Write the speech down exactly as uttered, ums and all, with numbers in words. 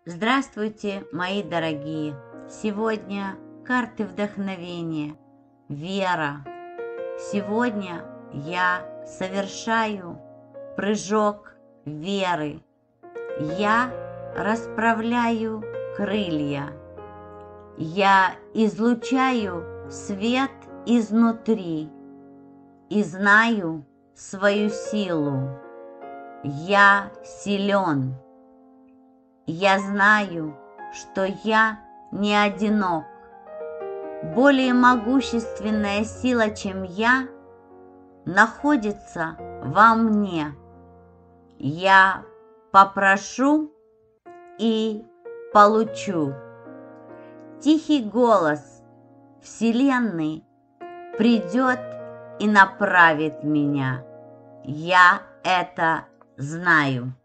Здравствуйте, мои дорогие! Сегодня карты вдохновения, вера. Сегодня я совершаю прыжок веры. Я расправляю крылья. Я излучаю свет изнутри и знаю свою силу. Я силен. Я знаю, что я не одинок. Более могущественная сила, чем я, находится во мне. Я попрошу и получу. Тихий голос Вселенной придет и направит меня. Я это знаю.